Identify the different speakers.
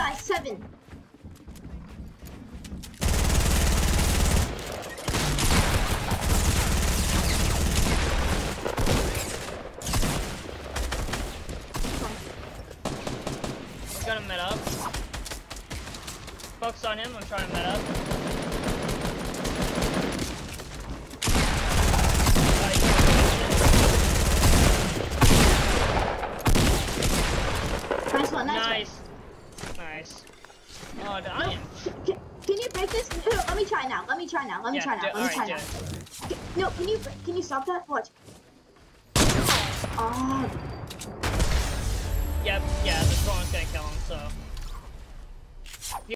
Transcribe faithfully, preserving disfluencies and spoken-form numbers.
Speaker 1: guys, seven.
Speaker 2: Got him met up. Focus on him, I'm trying to met up.
Speaker 1: Nice one, nice
Speaker 2: Nice.
Speaker 1: one.
Speaker 2: Nice. Oh, damn.
Speaker 1: Can, can you break this? No, no, let me try now. Let me try now. Let me
Speaker 2: Yeah,
Speaker 1: try now.
Speaker 2: do-
Speaker 1: Let me
Speaker 2: alright,
Speaker 1: try
Speaker 2: do
Speaker 1: now.
Speaker 2: it.
Speaker 1: Can, no, can you can you stop that? Watch. Oh.
Speaker 2: Yep, yeah, the drone's gonna kill him, so.